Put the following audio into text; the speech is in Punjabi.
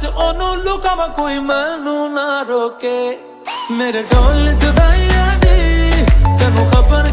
च ओनू लुकावा कोई मैनू ना रोके। मेरे ढोल जुदाइयां दी तैनू खबर